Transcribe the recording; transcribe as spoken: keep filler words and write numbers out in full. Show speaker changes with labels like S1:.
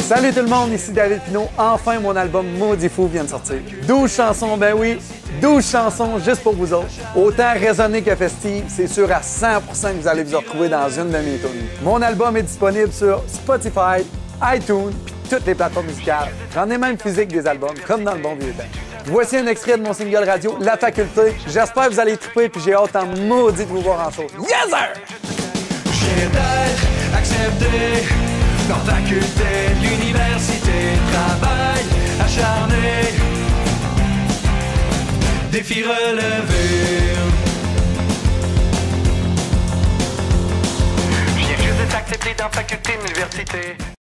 S1: Salut tout le monde, ici David Pinault. Enfin, mon album Maudit Fou vient de sortir. douze chansons, ben oui, douze chansons juste pour vous autres. Autant raisonné que festive, c'est sûr à cent pour cent que vous allez vous retrouver dans une de mes tunes. Mon album est disponible sur Spotify, iTunes, puis toutes les plateformes musicales. J'en ai même physique des albums, comme dans le bon vieux temps. Voici un extrait de mon single radio, La Faculté. J'espère que vous allez triper, puis j'ai hâte en maudit de vous voir en show. Yes sir!
S2: J'ai d'être accepté dans faculté de l'université, travail acharné, défi relevé. Je viens juste d'être accepté dans faculté de l'université.